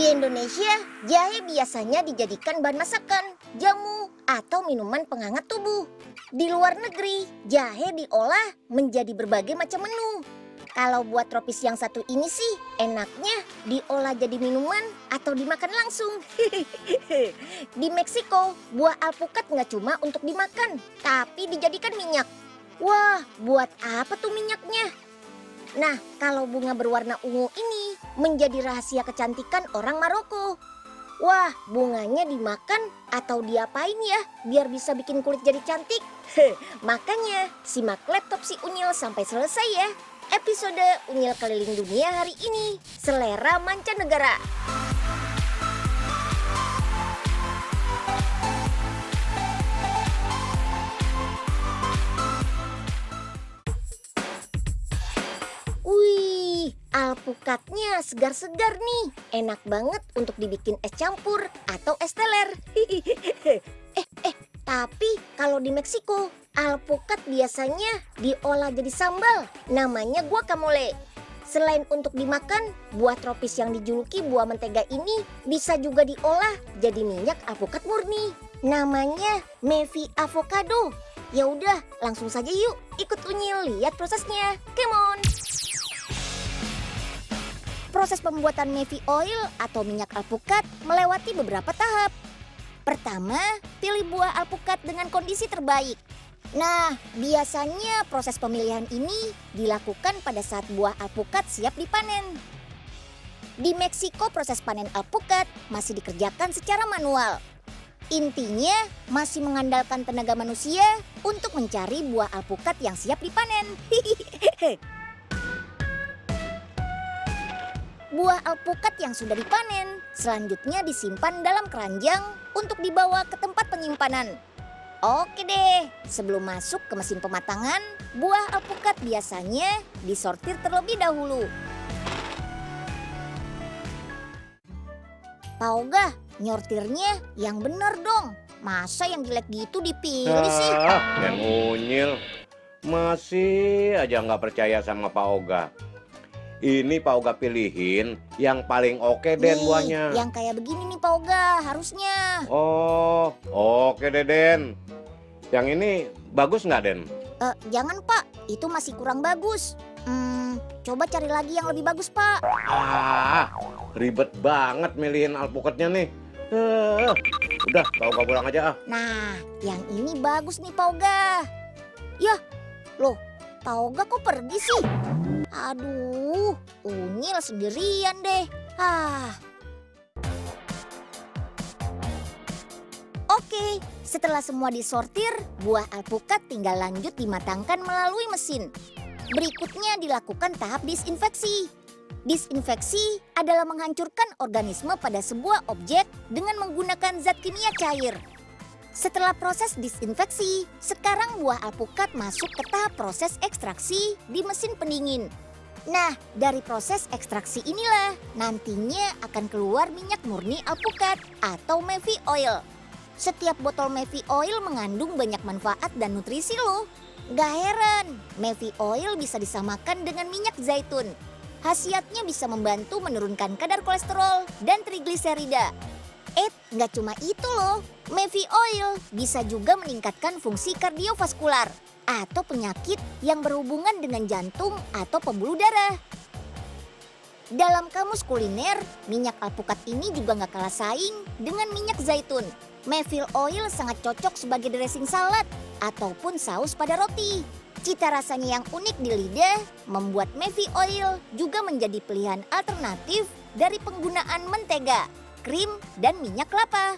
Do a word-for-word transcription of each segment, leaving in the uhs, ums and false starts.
Di Indonesia, jahe biasanya dijadikan bahan masakan, jamu, atau minuman penghangat tubuh. Di luar negeri, jahe diolah menjadi berbagai macam menu. Kalau buat tropis yang satu ini sih, enaknya diolah jadi minuman atau dimakan langsung. Di Meksiko, buah alpukat nggak cuma untuk dimakan, tapi dijadikan minyak. Wah, buat apa tuh minyaknya? Nah, kalau bunga berwarna ungu ini menjadi rahasia kecantikan orang Maroko. Wah, bunganya dimakan atau diapain ya biar bisa bikin kulit jadi cantik? Makanya simak laptop si Unyil sampai selesai ya. Episode Unyil Keliling Dunia hari ini, selera mancanegara. Wih, alpukatnya segar-segar nih. Enak banget untuk dibikin es campur atau es teler. eh, eh, tapi kalau di Meksiko, alpukat biasanya diolah jadi sambal. Namanya guacamole. Selain untuk dimakan, buah tropis yang dijuluki buah mentega ini bisa juga diolah jadi minyak alpukat murni. Namanya Mevi Avocado. Ya udah, langsung saja yuk ikut Unyil lihat prosesnya. Come on. Proses pembuatan Mevi Oil atau minyak alpukat melewati beberapa tahap. Pertama, pilih buah alpukat dengan kondisi terbaik. Nah, biasanya proses pemilihan ini dilakukan pada saat buah alpukat siap dipanen. Di Meksiko, proses panen alpukat masih dikerjakan secara manual. Intinya, masih mengandalkan tenaga manusia untuk mencari buah alpukat yang siap dipanen. Buah alpukat yang sudah dipanen selanjutnya disimpan dalam keranjang untuk dibawa ke tempat penyimpanan. Oke deh, sebelum masuk ke mesin pematangan, buah alpukat biasanya disortir terlebih dahulu. Pauga, nyortirnya yang bener dong. Masa yang jelek gitu dipilih sih? Ah, yang Unyil masih aja nggak percaya sama Pak Oga. Ini Pak Oga pilihin yang paling oke Den Nih, buahnya. yang kayak begini nih Pak Oga harusnya. Oh, oke deh Den. Yang ini bagus nggak Den? Eh, jangan Pak, itu masih kurang bagus. Hmm, coba cari lagi yang lebih bagus Pak. Ah, ribet banget milihin alpukatnya nih. Eh, udah Pak Oga pulang aja ah. Nah, yang ini bagus nih Pak Oga. Yah, loh, Pak Oga kok pergi sih? Aduh, Unyil sendirian deh. Ah. Oke, setelah semua disortir, buah alpukat tinggal lanjut dimatangkan melalui mesin. Berikutnya dilakukan tahap disinfeksi. Disinfeksi adalah menghancurkan organisme pada sebuah objek dengan menggunakan zat kimia cair. Setelah proses disinfeksi, sekarang buah alpukat masuk ke tahap proses ekstraksi di mesin pendingin. Nah, dari proses ekstraksi inilah nantinya akan keluar minyak murni alpukat atau Mevi Oil. Setiap botol Mevi Oil mengandung banyak manfaat dan nutrisi loh. Gak heran, Mevi Oil bisa disamakan dengan minyak zaitun. Khasiatnya bisa membantu menurunkan kadar kolesterol dan trigliserida. Eh, nggak cuma itu loh. Mevi Oil bisa juga meningkatkan fungsi kardiovaskular atau penyakit yang berhubungan dengan jantung atau pembuluh darah. Dalam kamus kuliner, minyak alpukat ini juga nggak kalah saing dengan minyak zaitun. Mevi Oil sangat cocok sebagai dressing salad ataupun saus pada roti. Cita rasanya yang unik di lidah membuat Mevi Oil juga menjadi pilihan alternatif dari penggunaan mentega, krim, dan minyak kelapa.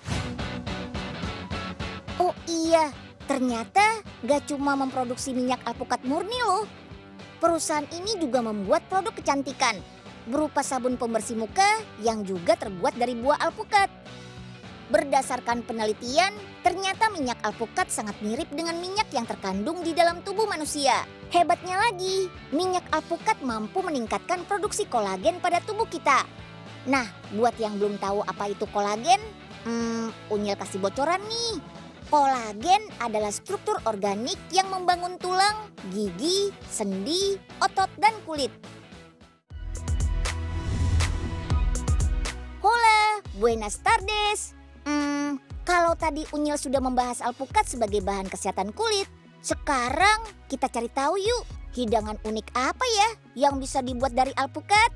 Oh iya, ternyata gak cuma memproduksi minyak alpukat murni loh. Perusahaan ini juga membuat produk kecantikan berupa sabun pembersih muka yang juga terbuat dari buah alpukat. Berdasarkan penelitian, ternyata minyak alpukat sangat mirip dengan minyak yang terkandung di dalam tubuh manusia. Hebatnya lagi, minyak alpukat mampu meningkatkan produksi kolagen pada tubuh kita. Nah, buat yang belum tahu apa itu kolagen, hmm, Unyil kasih bocoran nih. Kolagen adalah struktur organik yang membangun tulang, gigi, sendi, otot, dan kulit. Hola! buenas tardes. Hmm, kalau tadi Unyil sudah membahas alpukat sebagai bahan kesehatan kulit, sekarang kita cari tahu yuk, hidangan unik apa ya yang bisa dibuat dari alpukat?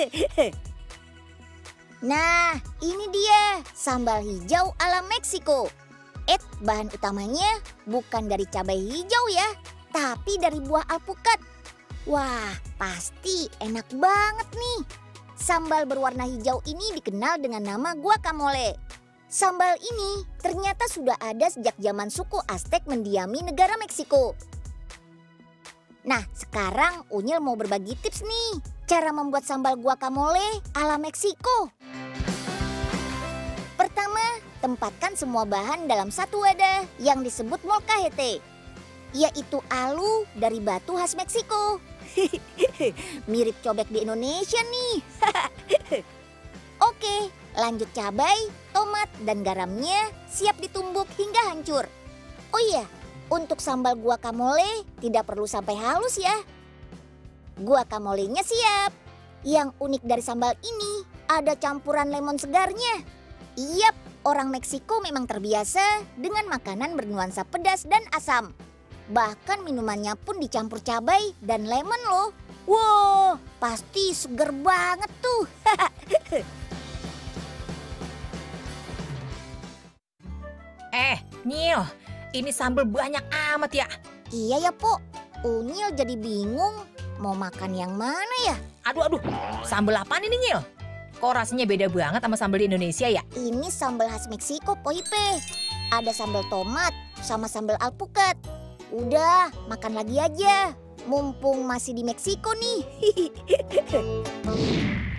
Nah, ini dia sambal hijau ala Meksiko. Eh, bahan utamanya bukan dari cabai hijau ya, tapi dari buah alpukat. Wah, pasti enak banget nih. Sambal berwarna hijau ini dikenal dengan nama guacamole. Sambal ini ternyata sudah ada sejak zaman suku Aztec mendiami negara Meksiko. Nah, sekarang Unyil mau berbagi tips nih, cara membuat sambal guacamole ala Meksiko. Pertama, tempatkan semua bahan dalam satu wadah yang disebut molcajete, yaitu alu dari batu khas Meksiko. Mirip cobek di Indonesia nih. Oke, lanjut cabai, tomat, dan garamnya siap ditumbuk hingga hancur. Oh iya, untuk sambal guacamole tidak perlu sampai halus ya. Guacamolenya siap. Yang unik dari sambal ini ada campuran lemon segarnya. Iyap, orang Meksiko memang terbiasa dengan makanan bernuansa pedas dan asam. Bahkan minumannya pun dicampur cabai dan lemon loh. Wow, pasti seger banget tuh. Eh, Nyil, ini sambal banyak amat ya. Iya ya, Po. Unyil jadi bingung mau makan yang mana ya? Aduh, aduh, sambal apaan ini, Nyil? Kok rasanya beda banget sama sambal di Indonesia ya? Ini sambal khas Meksiko, Po Ipe. Ada sambal tomat sama sambal alpukat. Udah, makan lagi aja. Mumpung masih di Meksiko nih.